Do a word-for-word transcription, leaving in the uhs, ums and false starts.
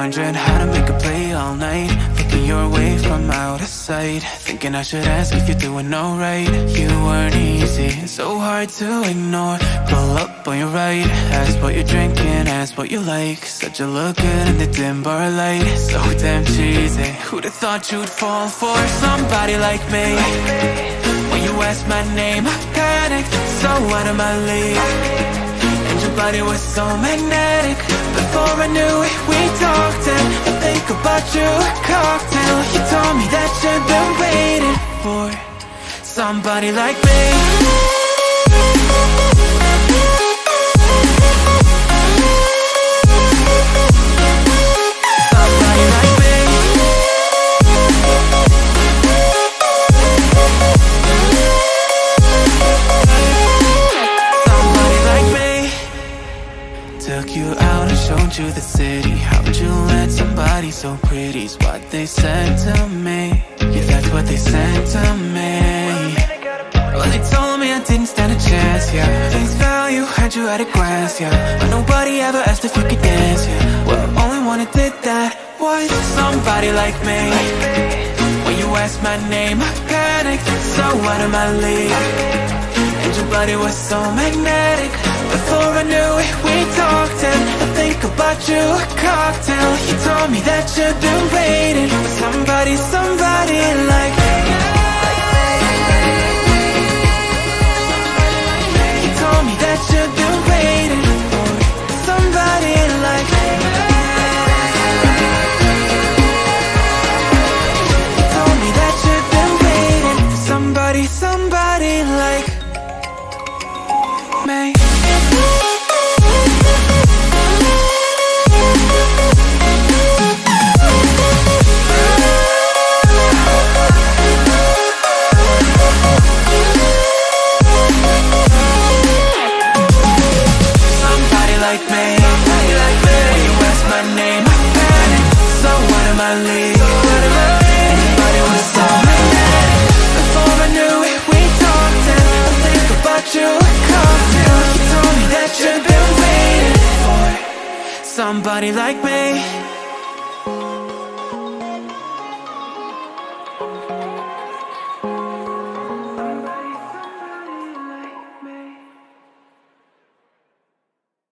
wondering how to make a play all night, looking your way from out of sight, thinking I should ask if you're doing alright. You weren't easy, so hard to ignore. Pull up on your right, ask what you're drinking, ask what you like. Said you look good in the dim bar light, so damn cheesy. Who'd have thought you'd fall for somebody like me? When you asked my name, I panicked, so out of my league. And your body was so magnetic. Before I knew it, we talked, and I think about you, a cocktail. You told me that you've been waiting for somebody like me. Somebody like me. Somebody like me. Took you out and showed you the city. How'd you let somebody so pretty's what they said to me? Yeah, that's what they said to me. Well, they told me I didn't stand a chance, yeah. Face value, had you at a glance, yeah. But nobody ever asked if you could dance, yeah. Well, the only one who did that was somebody like me. When you asked my name, I panicked, so out of my league. And your body was so magnetic. Before I knew it, we talked, and I think about you, a cocktail. You told me that you've been waiting for somebody, somebody like me. You told me that you've been waiting for somebody like me. You told me that you've been waiting for somebody, somebody like me. Like me, like me. When you ask my name, I panic, so out of my league. And your body was so magnetic. Before I knew it, we talked, and I think about you, a cocktail. You told me that you've been waiting for somebody like me.